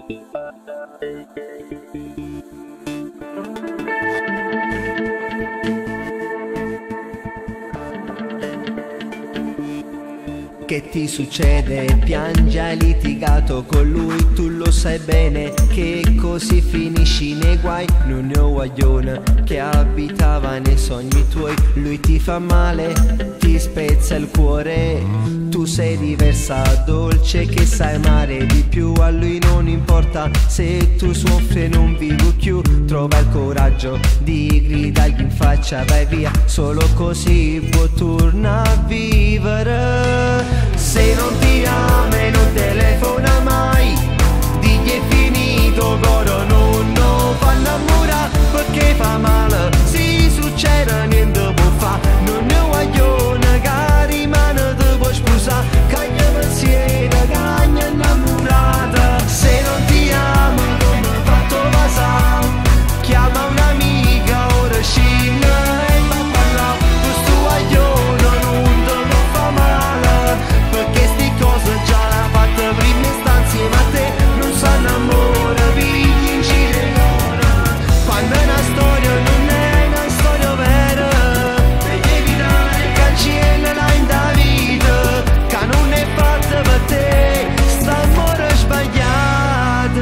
Che ti succede? Piangi, hai litigato con lui, tu lo sai bene che così finisci nei guai. Non è un guaglione che abitava nei sogni tuoi, lui ti fa male, ti spezza il cuore. Tu sei diversa, dolce che sai amare di più, a lui non importa se tu soffri e non vivi più. Trova il coraggio di gridargli in faccia, vai via, solo così può tornare a vivere. Se non ti ama e non telefona mai, digli è finito, coro non fa innamorare, perché fa male, si succede niente può fa. Non è un guaglione che rimane te può sposare, cagna pensiero, cagna innamorata. Se non ti ama come hai fatto passare, chiama un'amica, ora scina e va a parlare. Questo guaglione non te fa male, perché sti cose già l'ha fatta prima istanza, ma te non sa innamora, pigli in giro e ora. Quando è una storia non è una storia vera, devi evitare cancellala in da vita, che non è fatta per te, sta amore sbagliata.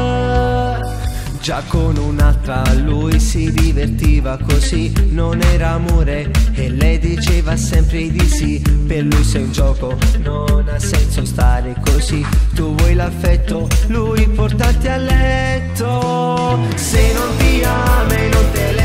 Già con un'altra lui si divertiva così, non era amore e lei diceva sempre di sì. Per lui sei un gioco, non ha senso stare così, tu vuoi l'affetto, lui portarti a letto. Se non ti ama e non te